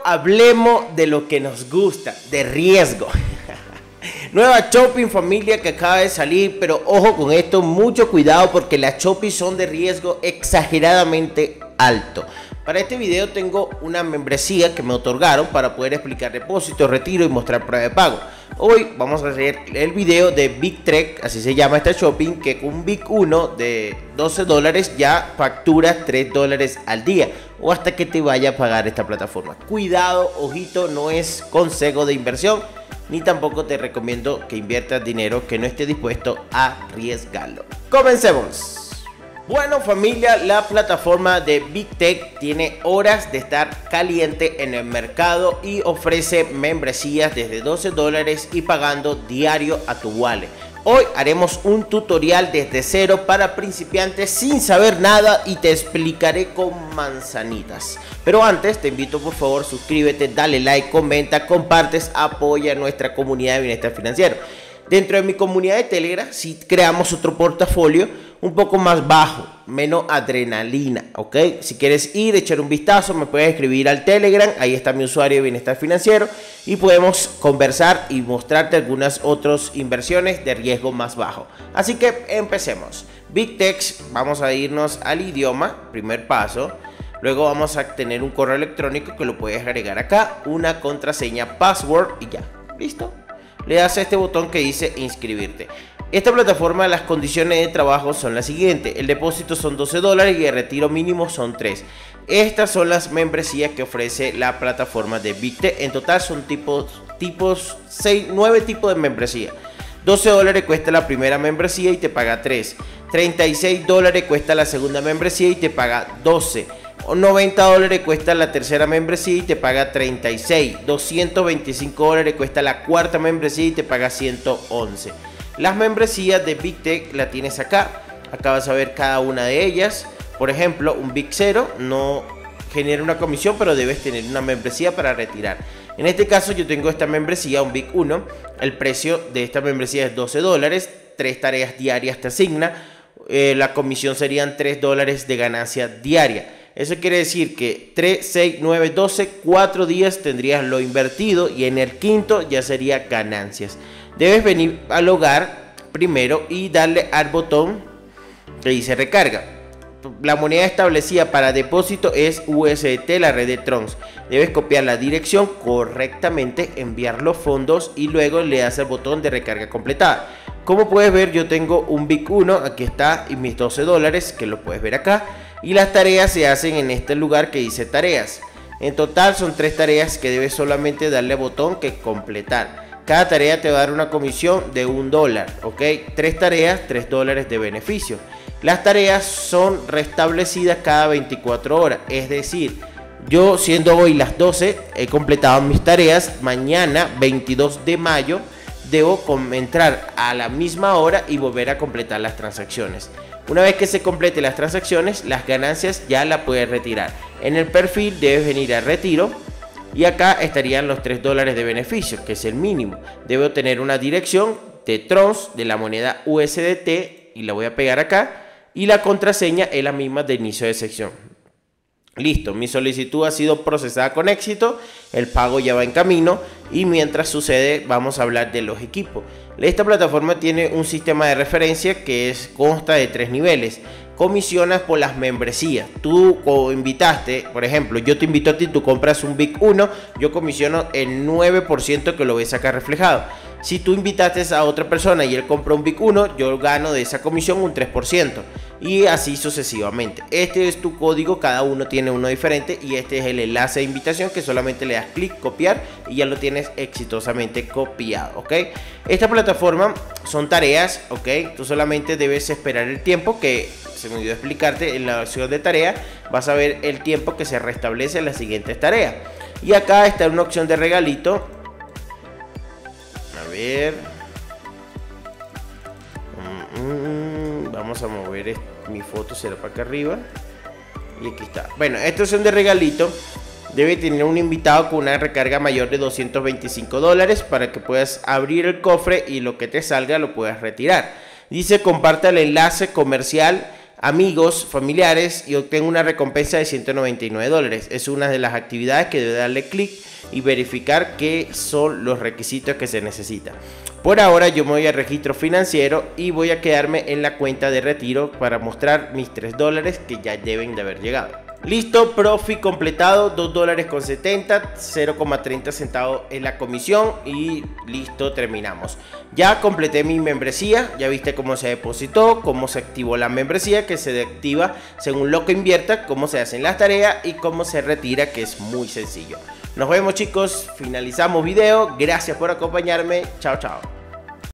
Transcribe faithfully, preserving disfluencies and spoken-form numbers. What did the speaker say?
hablemos de lo que nos gusta, de riesgo. Nueva Shopee, familia, que acaba de salir, pero ojo con esto, mucho cuidado porque las Shopee son de riesgo exageradamente alto. Para este video tengo una membresía que me otorgaron para poder explicar depósito, retiro y mostrar prueba de pago. Hoy vamos a hacer el video de Big Trek, así se llama esta shopping, que con un Big uno de doce dólares ya factura tres dólares al día o hasta que te vaya a pagar esta plataforma. Cuidado, ojito, no es consejo de inversión, ni tampoco te recomiendo que inviertas dinero que no esté dispuesto a arriesgarlo. Comencemos. Bueno, familia, la plataforma de Big Trek tiene horas de estar caliente en el mercado y ofrece membresías desde doce dólares y pagando diario a tu wallet. Hoy haremos un tutorial desde cero para principiantes sin saber nada y te explicaré con manzanitas. Pero antes te invito, por favor, suscríbete, dale like, comenta, compartes, apoya a nuestra comunidad de bienestar financiero. Dentro de mi comunidad de Telegram sí creamos otro portafolio un poco más bajo, menos adrenalina, ¿ok? Si quieres ir, echar un vistazo, me puedes escribir al Telegram, ahí está mi usuario de bienestar financiero y podemos conversar y mostrarte algunas otras inversiones de riesgo más bajo. Así que empecemos. Big Trek, vamos a irnos al idioma, primer paso. Luego vamos a tener un correo electrónico que lo puedes agregar acá, una contraseña, password y ya, ¿listo? Le das a este botón que dice inscribirte. Esta plataforma, las condiciones de trabajo son las siguientes: el depósito son doce dólares y el retiro mínimo son tres. Estas son las membresías que ofrece la plataforma de Big Trek. En total son tipos, tipos seis, nueve tipos de membresía. doce dólares cuesta la primera membresía y te paga tres. treinta y seis dólares cuesta la segunda membresía y te paga doce. noventa dólares cuesta la tercera membresía y te paga treinta y seis. doscientos veinticinco dólares cuesta la cuarta membresía y te paga ciento once. Las membresías de Big Trek la tienes acá. Acá vas a ver cada una de ellas. Por ejemplo, un Big cero no genera una comisión, pero debes tener una membresía para retirar. En este caso yo tengo esta membresía, un Big uno. El precio de esta membresía es doce dólares. Tres tareas diarias te asigna. Eh, la comisión serían tres dólares de ganancia diaria. Eso quiere decir que tres, seis, nueve, doce, cuatro días tendrías lo invertido y en el quinto ya sería ganancias. Debes venir al hogar primero y darle al botón que dice recarga. La moneda establecida para depósito es U S D T, la red de Trons. Debes copiar la dirección correctamente, enviar los fondos y luego le das al botón de recarga completada. Como puedes ver, yo tengo un Big uno, aquí está, y mis doce dólares, que lo puedes ver acá. Y las tareas se hacen en este lugar que dice tareas. En total son tres tareas que debes solamente darle al botón que completar. Cada tarea te va a dar una comisión de un dólar, ¿ok? Tres tareas, tres dólares de beneficio. Las tareas son restablecidas cada veinticuatro horas, es decir, yo siendo hoy las doce, he completado mis tareas. Mañana, veintidós de mayo, debo entrar a la misma hora y volver a completar las transacciones. Una vez que se complete las transacciones, las ganancias ya las puedes retirar. En el perfil debes venir a retiro y acá estarían los tres dólares de beneficio, que es el mínimo. Debo tener una dirección de Trons de la moneda U S D T y la voy a pegar acá. Y la contraseña es la misma de inicio de sección. Listo, mi solicitud ha sido procesada con éxito, el pago ya va en camino y mientras sucede vamos a hablar de los equipos. Esta plataforma tiene un sistema de referencia que es, consta de tres niveles. Comisionas por las membresías. Tú o invitaste, por ejemplo, yo te invito a ti, tú compras un Big uno, yo comisiono el nueve por ciento que lo ves acá reflejado. Si tú invitaste a otra persona y él compró un Big uno, yo gano de esa comisión un tres por ciento. Y así sucesivamente. Este es tu código, cada uno tiene uno diferente y este es el enlace de invitación que solamente le das clic, copiar y ya lo tienes exitosamente copiado, ¿ok? Esta plataforma son tareas, ¿ok? Tú solamente debes esperar el tiempo que se me olvidó explicarte en la opción de tarea. Vas a ver el tiempo que se restablece en las siguientes tareas. Y acá está una opción de regalito. A ver. Mm, vamos a mover mi foto, será para acá arriba. Y aquí está. Bueno, esta opción de regalito debe tener un invitado con una recarga mayor de doscientos veinticinco dólares para que puedas abrir el cofre y lo que te salga lo puedas retirar. Dice comparte el enlace comercial amigos, familiares y obtengo una recompensa de ciento noventa y nueve dólares. Es una de las actividades que debe darle clic y verificar qué son los requisitos que se necesitan. Por ahora yo me voy al registro financiero y voy a quedarme en la cuenta de retiro para mostrar mis tres dólares que ya deben de haber llegado. Listo, profit completado, dos dólares con setenta, cero coma treinta centavos en la comisión y listo, terminamos. Ya completé mi membresía, ya viste cómo se depositó, cómo se activó la membresía, que se activa según lo que invierta, cómo se hacen las tareas y cómo se retira, que es muy sencillo. Nos vemos chicos, finalizamos video, gracias por acompañarme, chao chao.